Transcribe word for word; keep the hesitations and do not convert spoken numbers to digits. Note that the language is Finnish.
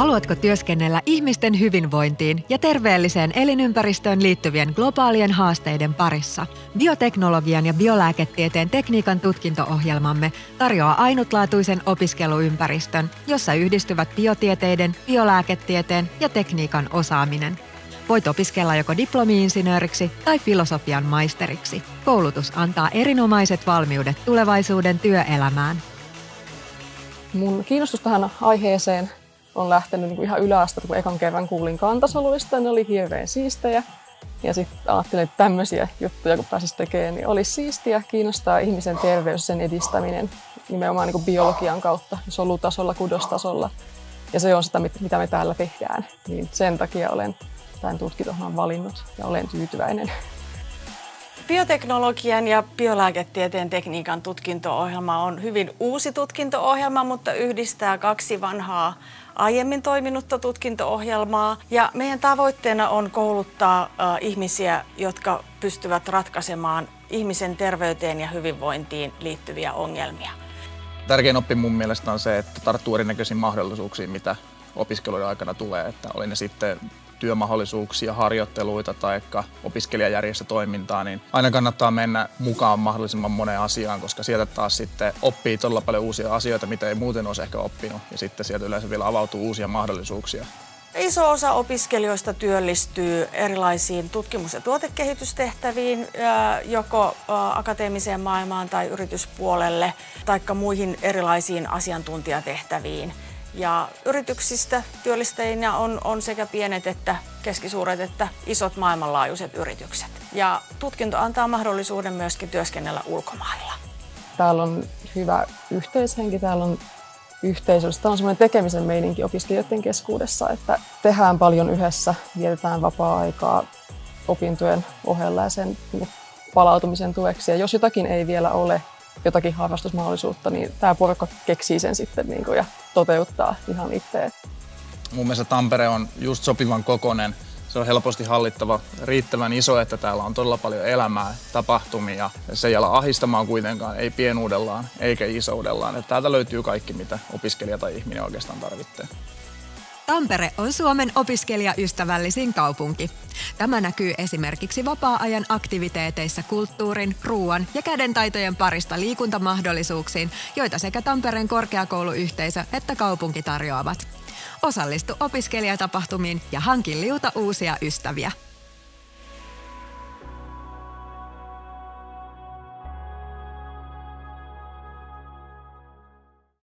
Haluatko työskennellä ihmisten hyvinvointiin ja terveelliseen elinympäristöön liittyvien globaalien haasteiden parissa? Bioteknologian ja biolääketieteen tekniikan tutkinto-ohjelmamme tarjoaa ainutlaatuisen opiskeluympäristön, jossa yhdistyvät biotieteiden, biolääketieteen ja tekniikan osaaminen. Voit opiskella joko diplomi-insinööriksi tai filosofian maisteriksi. Koulutus antaa erinomaiset valmiudet tulevaisuuden työelämään. Mun kiinnostus tähän aiheeseen on lähtenyt niin kuin ihan yläasteelta, kun ekan kerran kuulin kantasoluista, ne oli hirveän siistejä. Ja sitten ajattelin, että tämmöisiä juttuja, kun pääsisi tekemään, niin olisi siistiä, kiinnostaa ihmisen terveys, sen edistäminen nimenomaan niin kuin biologian kautta, solutasolla, kudostasolla. Ja se on sitä, mitä me täällä tehdään. Niin sen takia olen tämän tutkintohjelman valinnut ja olen tyytyväinen. Bioteknologian ja biolääketieteen tekniikan tutkinto-ohjelma on hyvin uusi tutkinto-ohjelma, mutta yhdistää kaksi vanhaa aiemmin toiminutta tutkinto-ohjelmaa. Ja meidän tavoitteena on kouluttaa äh, ihmisiä, jotka pystyvät ratkaisemaan ihmisen terveyteen ja hyvinvointiin liittyviä ongelmia. Tärkein oppi mun mielestä on se, että tarttuu erinäköisiin mahdollisuuksiin, mitä opiskeluiden aikana tulee. Että oli ne sitten työmahdollisuuksia, harjoitteluita tai opiskelijajärjestötoimintaa, niin aina kannattaa mennä mukaan mahdollisimman moneen asiaan, koska sieltä taas sitten oppii todella paljon uusia asioita, mitä ei muuten olisi ehkä oppinut, ja sitten sieltä yleensä vielä avautuu uusia mahdollisuuksia. Iso osa opiskelijoista työllistyy erilaisiin tutkimus- ja tuotekehitystehtäviin, joko akateemiseen maailmaan tai yrityspuolelle, tai muihin erilaisiin asiantuntijatehtäviin. Ja yrityksistä työllistäjinä on, on sekä pienet että keskisuuret että isot maailmanlaajuiset yritykset. Ja tutkinto antaa mahdollisuuden myöskin työskennellä ulkomailla. Täällä on hyvä yhteishenki, täällä on yhteisöllistä. Tämä on semmoinen tekemisen meininki opiskelijoiden keskuudessa, että tehdään paljon yhdessä, vietetään vapaa-aikaa opintojen ohella ja sen palautumisen tueksi. Ja jos jotakin ei vielä ole, jotakin harrastusmahdollisuutta, niin tämä porukka keksii sen sitten niin kuin, ja toteuttaa ihan itse. Mun mielestä Tampere on just sopivan kokoinen. Se on helposti hallittava, riittävän iso, että täällä on todella paljon elämää, tapahtumia. Se ei ala ahistamaan kuitenkaan, ei pienuudellaan eikä isoudellaan. Että täältä löytyy kaikki, mitä opiskelija tai ihminen oikeastaan tarvitsee. Tampere on Suomen opiskelijaystävällisin kaupunki. Tämä näkyy esimerkiksi vapaa-ajan aktiviteeteissa kulttuurin, ruoan ja kädentaitojen parista liikuntamahdollisuuksiin, joita sekä Tampereen korkeakouluyhteisö että kaupunki tarjoavat. Osallistu opiskelijatapahtumiin ja hanki liuta uusia ystäviä.